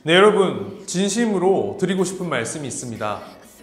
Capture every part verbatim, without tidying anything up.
네, 여러분, 진심으로 드리고 싶은 말씀이 있습니다.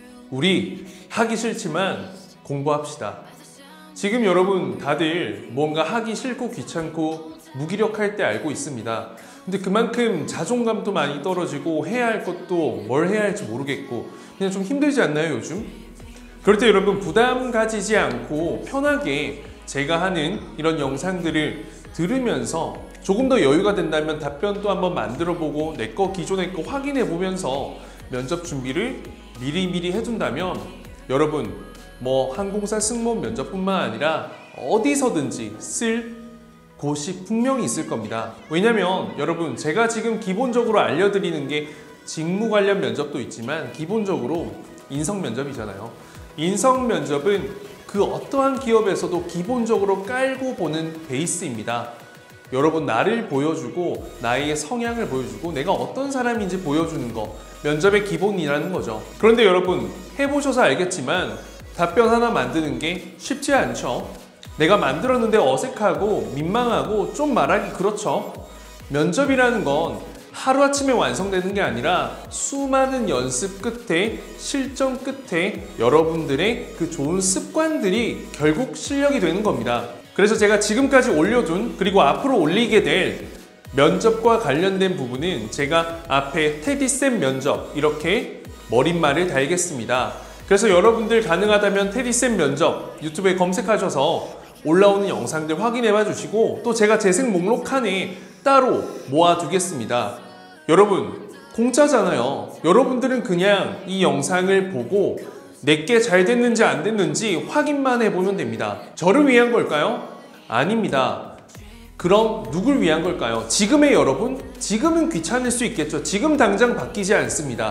우리 하기 싫지만 공부합시다. 지금 여러분 다들 뭔가 하기 싫고 귀찮고 무기력할 때 알고 있습니다. 근데 그만큼 자존감도 많이 떨어지고 해야 할 것도 뭘 해야 할지 모르겠고 그냥 좀 힘들지 않나요, 요즘? 그럴 때 여러분 부담 가지지 않고 편하게 제가 하는 이런 영상들을 들으면서 조금 더 여유가 된다면 답변도 한번 만들어보고 내 거 기존의 거 확인해보면서 면접 준비를 미리미리 해둔다면 여러분 뭐 항공사 승무원 면접뿐만 아니라 어디서든지 쓸 곳이 분명히 있을 겁니다. 왜냐면 여러분 제가 지금 기본적으로 알려드리는 게 직무 관련 면접도 있지만 기본적으로 인성 면접이잖아요. 인성 면접은 그 어떠한 기업에서도 기본적으로 깔고 보는 베이스입니다. 여러분 나를 보여주고 나의 성향을 보여주고 내가 어떤 사람인지 보여주는 거 면접의 기본이라는 거죠. 그런데 여러분 해보셔서 알겠지만 답변 하나 만드는 게 쉽지 않죠. 내가 만들었는데 어색하고 민망하고 좀 말하기 그렇죠. 면접이라는 건 하루아침에 완성되는 게 아니라 수많은 연습 끝에 실전 끝에 여러분들의 그 좋은 습관들이 결국 실력이 되는 겁니다. 그래서 제가 지금까지 올려둔 그리고 앞으로 올리게 될 면접과 관련된 부분은 제가 앞에 테디쌤 면접 이렇게 머릿말을 달겠습니다. 그래서 여러분들 가능하다면 테디쌤 면접 유튜브에 검색하셔서 올라오는 영상들 확인해 봐 주시고 또 제가 재생 목록칸에 따로 모아두겠습니다. 여러분 공짜잖아요. 여러분들은 그냥 이 영상을 보고 내게 잘 됐는지 안 됐는지 확인만 해보면 됩니다. 저를 위한 걸까요? 아닙니다. 그럼 누굴 위한 걸까요? 지금의 여러분? 지금은 귀찮을 수 있겠죠. 지금 당장 바뀌지 않습니다.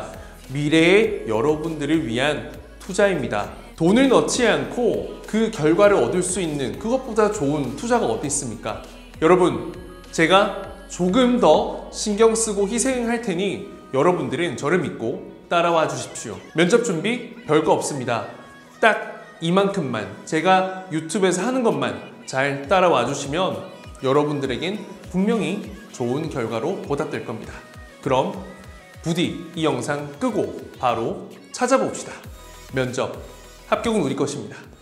미래의 여러분들을 위한 투자입니다. 돈을 넣지 않고 그 결과를 얻을 수 있는 그것보다 좋은 투자가 어디 있습니까? 여러분 제가 조금 더 신경 쓰고 희생할 테니 여러분들은 저를 믿고 따라와 주십시오. 면접 준비 별거 없습니다. 딱 이만큼만 제가 유튜브에서 하는 것만 잘 따라와 주시면 여러분들에겐 분명히 좋은 결과로 보답될 겁니다. 그럼 부디 이 영상 끄고 바로 찾아봅시다. 면접 합격은 우리 것입니다.